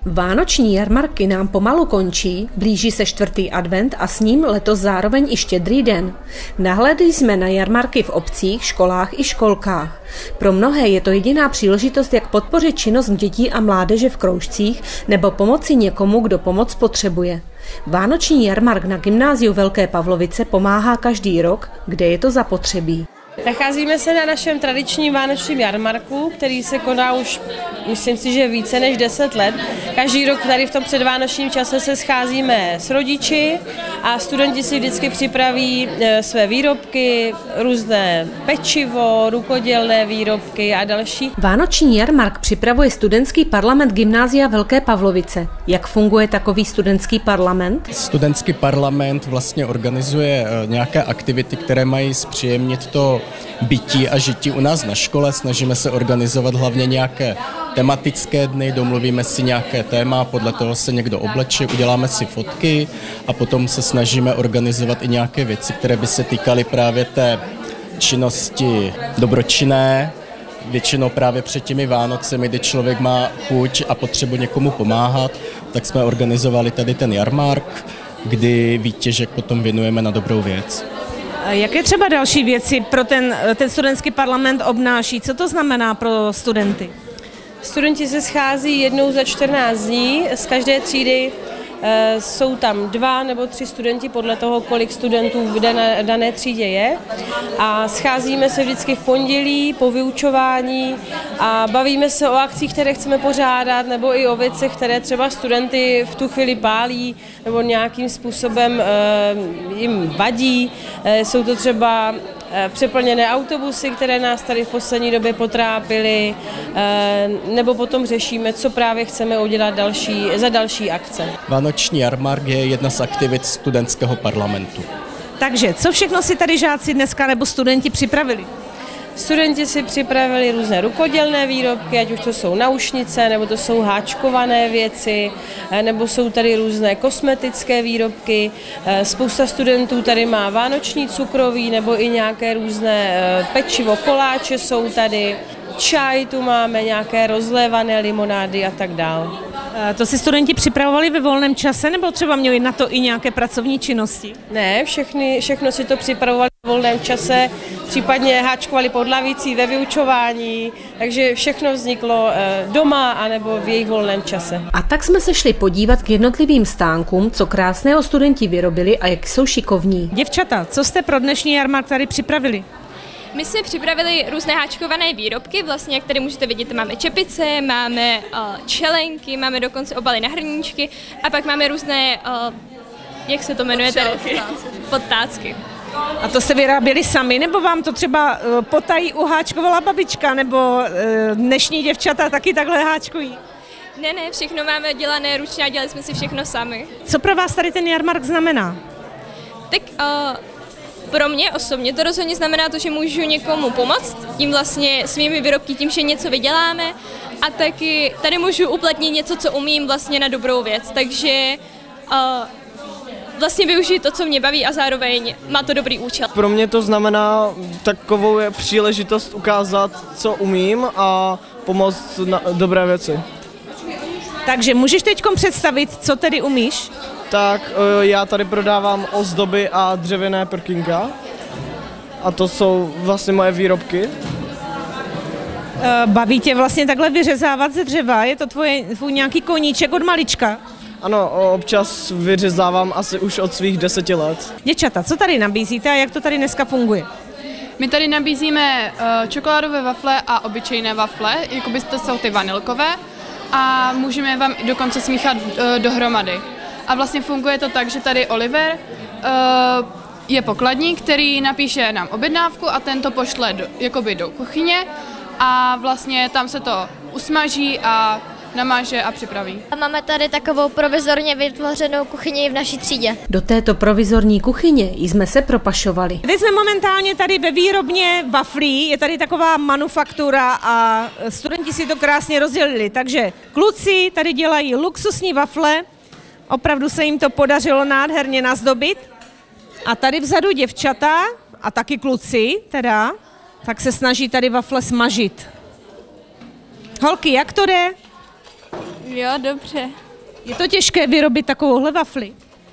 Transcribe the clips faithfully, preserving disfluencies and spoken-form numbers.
Vánoční jarmarky nám pomalu končí, blíží se čtvrtý advent a s ním letos zároveň i Štědrý den. Nahlédli jsme na jarmarky v obcích, školách i školkách. Pro mnohé je to jediná příležitost, jak podpořit činnost dětí a mládeže v kroužcích nebo pomoci někomu, kdo pomoc potřebuje. Vánoční jarmark na Gymnáziu Velké Pavlovice pomáhá každý rok, kde je to zapotřebí. Nacházíme se na našem tradičním vánočním jarmarku, který se koná už, myslím si, že více než deset let. Každý rok tady v tom předvánočním čase se scházíme s rodiči a studenti si vždycky připraví své výrobky, různé pečivo, rukodělné výrobky a další. Vánoční jarmark připravuje studentský parlament Gymnázia Velké Pavlovice. Jak funguje takový studentský parlament? Studentský parlament vlastně organizuje nějaké aktivity, které mají zpříjemnit to bytí a žití u nás na škole. Snažíme se organizovat hlavně nějaké tematické dny, domluvíme si nějaké téma, podle toho se někdo obleče, uděláme si fotky a potom se snažíme organizovat i nějaké věci, které by se týkaly právě té činnosti dobročinné. Většinou právě před těmi Vánocemi, kdy člověk má chuť a potřebu někomu pomáhat, tak jsme organizovali tady ten jarmark, kdy výtěžek potom věnujeme na dobrou věc. Jaké třeba další věci pro ten, ten studentský parlament obnáší? Co to znamená pro studenty? Studenti se schází jednou za čtrnáct dní, z každé třídy e, jsou tam dva nebo tři studenti podle toho, kolik studentů v dané, dané třídě je. A scházíme se vždycky v pondělí po vyučování a bavíme se o akcích, které chceme pořádat, nebo i o věcech, které třeba studenty v tu chvíli pálí nebo nějakým způsobem e, jim vadí. E, jsou to třeba přeplněné autobusy, které nás tady v poslední době potrápily, nebo potom řešíme, co právě chceme udělat další, za další akce. Vánoční jarmark je jedna z aktivit studentského parlamentu. Takže co všechno si tady žáci dneska nebo studenti připravili? Studenti si připravili různé rukodělné výrobky, ať už to jsou naušnice, nebo to jsou háčkované věci, nebo jsou tady různé kosmetické výrobky. Spousta studentů tady má vánoční cukroví, nebo i nějaké různé pečivo, koláče jsou tady. Čaj tu máme, nějaké rozlévané limonády a tak dále. To si studenti připravovali ve volném čase, nebo třeba měli na to i nějaké pracovní činnosti? Ne, všechny, všechno si to připravovali ve volném čase, případně háčkovali pod lavicí ve vyučování, takže všechno vzniklo doma anebo v jejich volném čase. A tak jsme se šli podívat k jednotlivým stánkům, co krásného studenti vyrobili a jak jsou šikovní. Děvčata, co jste pro dnešní jarmark tady připravili? My jsme připravili různé háčkované výrobky, vlastně jak tady můžete vidět, máme čepice, máme uh, čelenky, máme dokonce obaly na hrníčky a pak máme různé, uh, jak se to jmenuje, podtácky. A to se vyráběli sami, nebo vám to třeba uh, potají uháčkovala babička, nebo uh, dnešní děvčata taky takhle háčkují? Ne, ne, všechno máme dělané ručně a dělali jsme si všechno sami. Co pro vás tady ten jarmark znamená? Tak uh, pro mě osobně to rozhodně znamená to, že můžu někomu pomoct, tím vlastně svými výrobky, tím, že něco vyděláme a taky tady můžu uplatnit něco, co umím vlastně na dobrou věc, takže uh, vlastně využít to, co mě baví a zároveň má to dobrý účel. Pro mě to znamená takovou je příležitost ukázat, co umím a pomoct na dobré věci. Takže můžeš teď představit, co tedy umíš? Tak já tady prodávám ozdoby a dřevěné prkínka a to jsou vlastně moje výrobky. Baví tě vlastně takhle vyřezávat ze dřeva? Je to tvoje, tvůj nějaký koníček od malička? Ano, občas vyřezávám asi už od svých deseti let. Děvčata, co tady nabízíte a jak to tady dneska funguje? My tady nabízíme uh, čokoládové wafle a obyčejné wafle, jako byste jsou ty vanilkové a můžeme vám dokonce smíchat uh, dohromady. A vlastně funguje to tak, že tady Oliver uh, je pokladník, který napíše nám objednávku a ten to pošle do, jakoby do kuchyně a vlastně tam se to usmaží a namáže a připraví. A máme tady takovou provizorně vytvořenou kuchyni v naší třídě. Do této provizorní kuchyně jsme se propašovali. Teď jsme momentálně tady ve výrobně waflí, je tady taková manufaktura a studenti si to krásně rozdělili. Takže kluci tady dělají luxusní wafle, opravdu se jim to podařilo nádherně nazdobit. A tady vzadu děvčata a taky kluci teda, tak se snaží tady wafle smažit. Holky, jak to jde? Jo, dobře. Je to těžké vyrobit takovouhle wafli?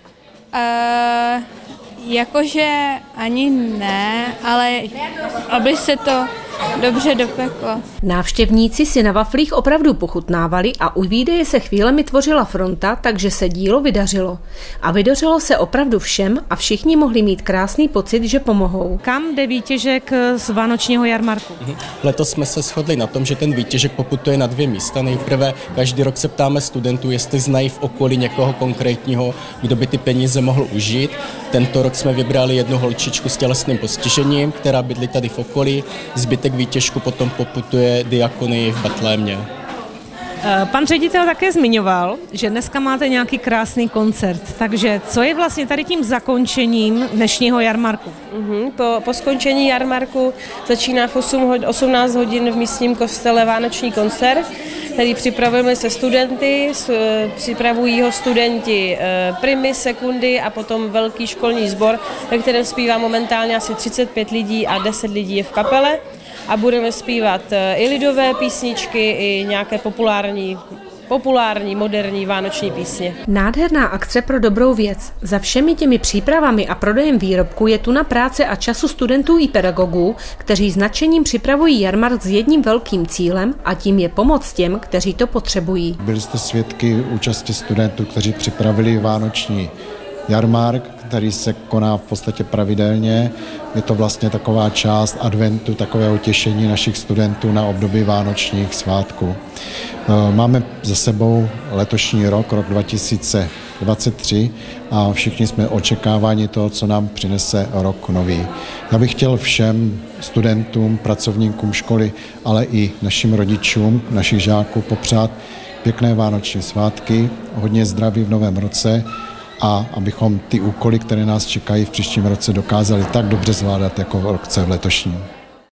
Uh, jakože ani ne, ale aby se to dobře dopeklo. Návštěvníci si na waflích opravdu pochutnávali a u výdeje se chvílemi tvořila fronta, takže se dílo vydařilo. A vydařilo se opravdu všem a všichni mohli mít krásný pocit, že pomohou. Kam jde výtěžek z vánočního jarmarku? Letos jsme se shodli na tom, že ten výtěžek poputuje na dvě místa. Nejprve každý rok se ptáme studentů, jestli znají v okolí někoho konkrétního, kdo by ty peníze mohl užít. Tento rok jsme vybrali jednu holčičku s tělesným postižením, která bydlí tady v okolí. Zbytek výtěžku potom poputuje diakonii v Betlémě. Pan ředitel také zmiňoval, že dneska máte nějaký krásný koncert, takže co je vlastně tady tím zakončením dnešního jarmarku? Mm-hmm. Po, po skončení jarmarku začíná v osmnáct hodin v místním kostele vánoční koncert, který připravujeme se studenty, připravují ho studenti primy, sekundy a potom velký školní sbor, ve kterém zpívá momentálně asi třicet pět lidí a deset lidí je v kapele. A budeme zpívat i lidové písničky, i nějaké populární, populární, moderní vánoční písně. Nádherná akce pro dobrou věc. Za všemi těmi přípravami a prodejem výrobků je tu na práce a času studentů i pedagogů, kteří s nadšením připravují jarmark s jedním velkým cílem a tím je pomoc těm, kteří to potřebují. Byli jste svědky účasti studentů, kteří připravili vánoční jarmark, který se koná v podstatě pravidelně. Je to vlastně taková část adventu, takového těšení našich studentů na období vánočních svátků. Máme za sebou letošní rok, rok dva tisíce dvacet tři a všichni jsme očekáváni toho, co nám přinese rok nový. Já bych chtěl všem studentům, pracovníkům školy, ale i našim rodičům, našich žáků popřát pěkné vánoční svátky, hodně zdraví v novém roce, a abychom ty úkoly, které nás čekají v příštím roce, dokázali tak dobře zvládat jako v roce v letošním.